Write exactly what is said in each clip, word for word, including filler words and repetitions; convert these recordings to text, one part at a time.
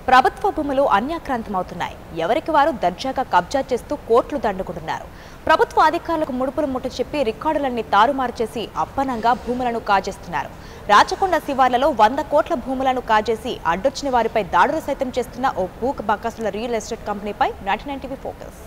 ప్రభుత్వ భూములు అన్యాక్రాంతమవుతున్నాయి. ఎవరికి వారు దర్జాగా కబ్జా చేస్తూ కోట్లు దండుకుంటున్నారు. ప్రభుత్వ అధికారులకు ముడుపులు ముట్ట చెప్పి రికార్డులన్నీ తారుమారు చేసి అప్పనంగా భూములను కాజేస్తున్నారు. రాచకొండ శివార్లలో వంద కోట్ల భూములను కాజేసి అడ్డొచ్చిన వారిపై దాడులు సైతం చేస్తున్న ఓ భూ బకాసుల రియల్ ఎస్టేట్ కంపెనీపై నైన్టీ నైన్ టీవీ ఫోకస్.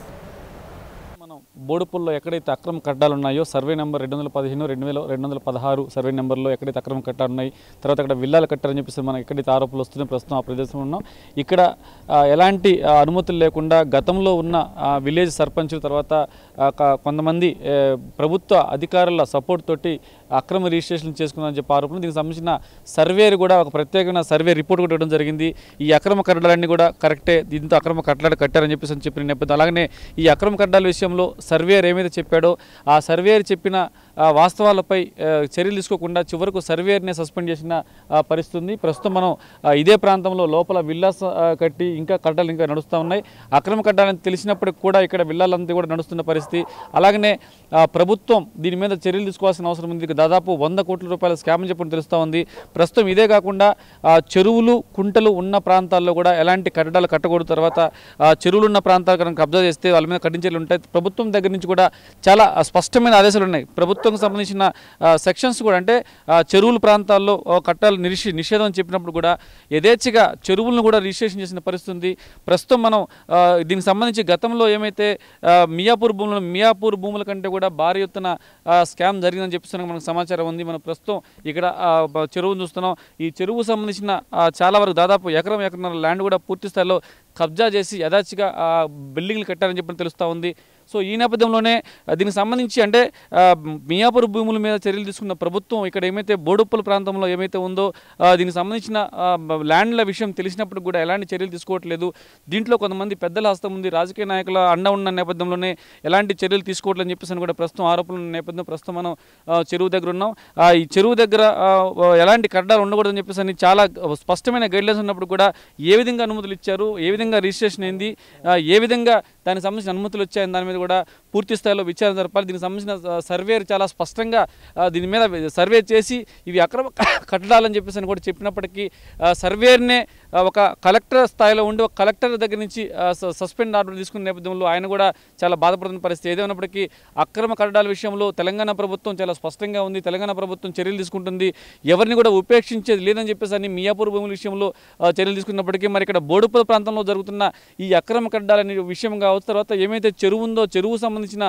బోడుపుల్లో ఎక్కడైతే అక్రమ కట్టాలు ఉన్నాయో సర్వే నెంబర్ రెండు వందల పదిహేను రెండు వేల రెండు వందల పదహారు సర్వే నెంబర్లో ఎక్కడైతే అక్రమ కట్టాలు ఉన్నాయి, తర్వాత అక్కడ విల్లాలు కట్టారని చెప్పేసి మనం ఎక్కడైతే ఆరోపణలు వస్తున్నాయి ప్రస్తుతం ఆ ప్రదేశంలో ఉన్నాం. ఇక్కడ ఎలాంటి అనుమతులు లేకుండా గతంలో ఉన్న విలేజ్ సర్పంచుల తర్వాత కొంతమంది ప్రభుత్వ అధికారుల సపోర్ట్ తోటి అక్రమ రిజిస్ట్రేషన్ చేసుకున్నారని చెప్పి ఆరోపణలు. దీనికి సంబంధించిన సర్వేరు కూడా ఒక ప్రత్యేకమైన సర్వే రిపోర్ట్ కూడా ఇవ్వడం జరిగింది. ఈ అక్రమ కట్టడాలన్నీ కూడా కరెక్టే, దీంతో అక్రమ కట్టడాలు కట్టారని చెప్పేసి అని చెప్పిన నేపథ్యం. అలాగనే ఈ అక్రమ కట్టడాల విషయంలో సర్వేర్ ఏమైతే చెప్పాడో ఆ సర్వేర్ చెప్పిన వాస్తవాలపై చర్యలు తీసుకోకుండా చివరకు సర్వేర్నే సస్పెండ్ చేసిన పరిస్థితి. ప్రస్తుతం మనం ఇదే ప్రాంతంలో లోపల విల్లాస్ కట్టి ఇంకా కట్టడాలు ఇంకా నడుస్తూ ఉన్నాయి. అక్రమ కట్టాలని తెలిసినప్పటికి కూడా ఇక్కడ విల్లాలంతా కూడా నడుస్తున్న పరిస్థితి. అలాగనే ప్రభుత్వం దీని మీద చర్యలు తీసుకోవాల్సిన అవసరం ఉంది. దాదాపు వంద కోట్ల రూపాయల స్కామ్ అని చెప్పి తెలుస్తూ ఉంది. ప్రస్తుతం ఇదే కాకుండా చెరువులు కుంటలు ఉన్న ప్రాంతాల్లో కూడా ఎలాంటి కట్టడాలు కట్టకూడదు. తర్వాత చెరువులు ఉన్న ప్రాంతాలు కనుక కబ్జా చేస్తే వాళ్ళ మీద కఠిన చర్యలు ఉంటాయి. ప్రభుత్వం దగ్గర నుంచి కూడా చాలా స్పష్టమైన ఆదేశాలు ఉన్నాయి. ప్రభుత్వంకి సంబంధించిన సెక్షన్స్ కూడా అంటే చెరువుల ప్రాంతాల్లో కట్టాలు నిషి నిషేధం చెప్పినప్పుడు కూడా యథేచ్ఛగా చెరువులను కూడా రిజిస్ట్రేషన్ చేసిన పరిస్థితి ఉంది. ప్రస్తుతం మనం దీనికి సంబంధించి గతంలో ఏమైతే మియాపూర్ భూములు మియాపూర్ భూముల కంటే కూడా భారీ ఎత్తున స్కామ్ జరిగిందని చెప్పిస్తున్న మనకు సమాచారం ఉంది. మనం ప్రస్తుతం ఇక్కడ చెరువును చూస్తున్నాం. ఈ చెరువుకు సంబంధించిన చాలా వరకు దాదాపు ఎకరం ఎకరం ల్యాండ్ కూడా పూర్తి స్థాయిలో కబ్జా చేసి యథాచిగా బిల్డింగ్లు కట్టారని చెప్పి తెలుస్తూ ఉంది. సో ఈ నేపథ్యంలోనే దీనికి సంబంధించి అంటే మియాపూర్ భూముల మీద చర్యలు తీసుకున్న ప్రభుత్వం ఇక్కడ ఏమైతే బోడుప్పల ప్రాంతంలో ఏమైతే ఉందో దీనికి సంబంధించిన ల్యాండ్ల విషయం తెలిసినప్పుడు కూడా ఎలాంటి చర్యలు తీసుకోవట్లేదు. దీంట్లో కొంతమంది పెద్దల హస్తం ఉంది, రాజకీయ నాయకుల అండ ఉన్న నేపథ్యంలోనే ఎలాంటి చర్యలు తీసుకోవట్లేదని చెప్పేసి కూడా ప్రస్తుతం ఆరోపణలు ఉన్న నేపథ్యం. ప్రస్తుతం మనం చెరువు దగ్గర ఉన్నాం. ఈ చెరువు దగ్గర ఎలాంటి కట్టడాలు ఉండకూడదని చెప్పేసి అని చాలా స్పష్టమైన గైడ్లైన్స్ ఉన్నప్పుడు కూడా ఏ విధంగా అనుమతులు ఇచ్చారు, ఏ విధంగా రిజిస్ట్రేషన్ అయింది, ఏ విధంగా దానికి సంబంధించిన అనుమతులు వచ్చాయని దాని మీద కూడా పూర్తి స్థాయిలో విచారణ జరపాలి. దీనికి సంబంధించిన సర్వేర్ చాలా స్పష్టంగా దీని మీద సర్వే చేసి ఇవి అక్రమ కట్టడాలని చెప్పేసి అని కూడా చెప్పినప్పటికీ సర్వేర్నే ఒక కలెక్టర్ స్థాయిలో ఉండి ఒక కలెక్టర్ దగ్గర నుంచి సస్పెండ్ ఆర్డర్ తీసుకున్న నేపథ్యంలో ఆయన కూడా చాలా బాధపడుతున్న పరిస్థితి. ఏదేమైనప్పటికీ అక్రమ కట్టడాల విషయంలో తెలంగాణ ప్రభుత్వం చాలా స్పష్టంగా ఉంది. తెలంగాణ ప్రభుత్వం చర్యలు తీసుకుంటుంది. ఎవరిని కూడా ఉపేక్షించేది లేదని చెప్పేసి అని మియాపూర్ భూముల విషయంలో చర్యలు తీసుకున్నప్పటికీ మరి ఇక్కడ బోడుపల ప్రాంతంలో జరుగుతున్న ఈ అక్రమ కట్టడాలనే విషయం కావచ్చు, తర్వాత ఏమైతే చెరువు ఉందో చెరువు సంబంధించిన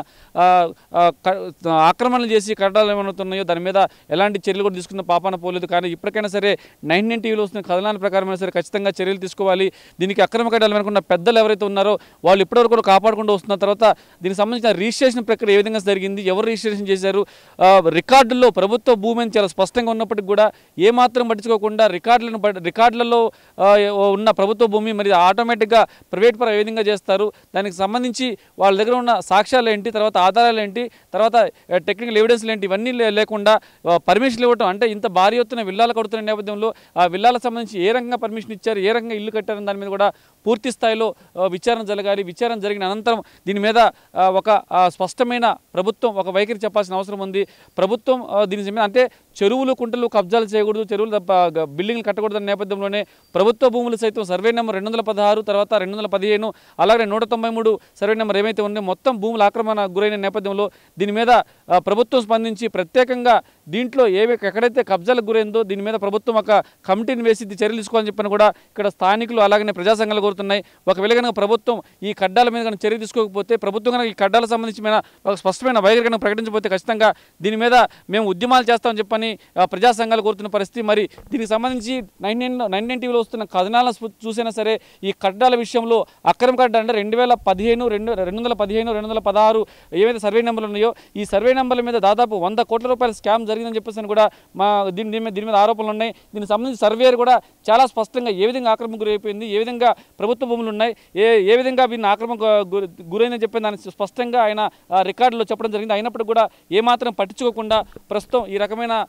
ఆక్రమణలు చేసి కట్టడాలు ఏమవుతున్నాయో దాని మీద ఎలాంటి చర్యలు కూడా తీసుకున్న పాపాన పోలేదు. కానీ ఇప్పటికైనా సరే నైన్ నైన్ టీవీలో వస్తున్న కథనాల ప్రకారమైనా సరే ఖచ్చితంగా చర్యలు తీసుకోవాలి. దీనికి అక్రమ కట్టడాలు వెనుకున్న పెద్దలు ఎవరైతే ఉన్నారో వాళ్ళు ఇప్పటివరకు కూడా కాపాడుకుంటూ వస్తున్న తర్వాత దీనికి సంబంధించిన రిజిస్ట్రేషన్ ప్రక్రియ ఏ విధంగా జరిగింది, ఎవరు రిజిస్ట్రేషన్ చేశారు, రికార్డుల్లో ప్రభుత్వ భూమి అని చాలా స్పష్టంగా ఉన్నప్పటికీ కూడా ఏమాత్రం పట్టించుకోకుండా రికార్డులను రికార్డులలో ఉన్న ప్రభుత్వ భూమి మరి ఆటోమేటిక్గా ప్రైవేట్ పరం ఏ విధంగా చేస్తారు, దానికి సంబంధించి వాళ్ళ దగ్గర ఉన్న సాక్ష్యాలు ఏంటి, తర్వాత ఆధారాలు ఏంటి, తర్వాత టెక్నికల్ ఎవిడెన్స్లు ఏంటి, ఇవన్నీ లేకుండా పర్మిషన్లు ఇవ్వటం అంటే ఇంత భారీ ఎత్తున విల్లాలు కడుతున్న నేపథ్యంలో ఆ విల్లాలకు సంబంధించి ఏ రకంగా పర్మిషన్ ఇచ్చారు, ఏ రకంగా ఇల్లు కట్టారని దాని మీద కూడా పూర్తి స్థాయిలో విచారణ జరగాలి. విచారణ జరిగిన అనంతరం దీని మీద ఒక స్పష్టమైన ప్రభుత్వం ఒక వైఖరి చెప్పాల్సిన అవసరం ఉంది. ప్రభుత్వం దీని మీద అంటే చెరువులు కుంటలు కబ్జాలు చేయకూడదు, చెరువులు బిల్డింగ్లు కట్టకూడదన్న నేపథ్యంలోనే ప్రభుత్వ భూములు సైతం సర్వే నెంబర్ రెండు వందల పదహారు తర్వాత రెండు వందల పదిహేను అలాగే నూట తొంభై మూడు సర్వే నెంబర్ ఏమైతే ఉన్నాయో మొత్తం భూముల ఆక్రమణ గురైన నేపథ్యంలో దీని మీద ప్రభుత్వం స్పందించి ప్రత్యేకంగా దీంట్లో ఏవి ఎక్కడైతే కబ్జాలకు గురైందో దీని మీద ప్రభుత్వం ఒక కమిటీని వేసి చర్యలు తీసుకోవాలని చెప్పని కూడా ఇక్కడ స్థానికులు అలాగే ప్రజా సంఘాలు కోరుతున్నాయి. ఒకవేళ కనుక ప్రభుత్వం ఈ కడ్డాల మీద కనుక చర్య తీసుకోకపోతే ప్రభుత్వం కనుక ఈ కడ్డాలకు సంబంధించిన ఒక స్పష్టమైన వైఖరి కనుక ప్రకటించకపోతే ఖచ్చితంగా దీని మీద మేము ఉద్యమాలు చేస్తామని చెప్పని ప్రజా సంఘాలు కోరుతున్న పరిస్థితి. మరి దీనికి సంబంధించి నైన్ నైన్ నైన్ నైన్ టీవీలో వస్తున్న కథనాలను చూసినా సరే ఈ కడ్డాల విషయంలో అక్రమ కడ్డాలు అంటే రెండు వేల పదిహేను రెండు రెండు వందల పదిహేను రెండు వందల పదహారు ఏవైతే సర్వే నెంబర్లు ఉన్నాయో ఈ సర్వే నెంబర్ల మీద దాదాపు వంద కోట్ల రూపాయల స్కామ్ జరిగిందని చెప్పేసి కూడా మా దీని దీని మీద దీని మీద ఆరోపణలు ఉన్నాయి. దీనికి సంబంధించి సర్వేర్ కూడా చాలా స్పష్టంగా ఏ విధంగా ఆక్రమణ గురైపోయింది, ఏ విధంగా ప్రభుత్వ భూములు ఉన్నాయి, ఏ ఏ విధంగా వీరిని ఆక్రమణ గురైందని చెప్పి దాన్ని స్పష్టంగా ఆయన రికార్డులో చెప్పడం జరిగింది. అయినప్పటికీ కూడా ఏమాత్రం పట్టించుకోకుండా ప్రస్తుతం ఈ రకమైన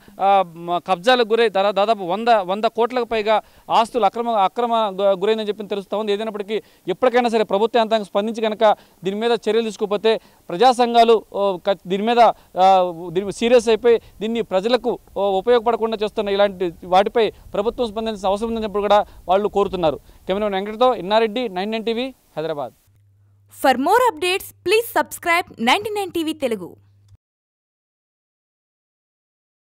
కబ్జాలకు గురై దాదాపు వంద వంద కోట్లకు పైగా ఆస్తులు అక్రమ అక్రమ గురైందని చెప్పి తెలుస్తూ ఉంది. ఏదైనప్పటికీ ఎప్పటికైనా సరే ప్రభుత్వ యంత్రాంగం స్పందించి కనుక దీని మీద చర్యలు తీసుకోకపోతే ప్రజా సంఘాలు దీని మీద దీని సీరియస్ అయిపోయి దీన్ని ప్రజలకు ఉపయోగపడకుండా చేస్తున్న ఇలాంటి వాటిపై ప్రభుత్వం స్పందించాల్సిన అవసరం ఉందని చెప్పి కూడా వాళ్ళు కోరుతున్నారు. కెమెరామెన్ వెంకటతో Innareddy, nine nine TV, Hyderabad. For more updates, please subscribe ninety-nine T V Telugu.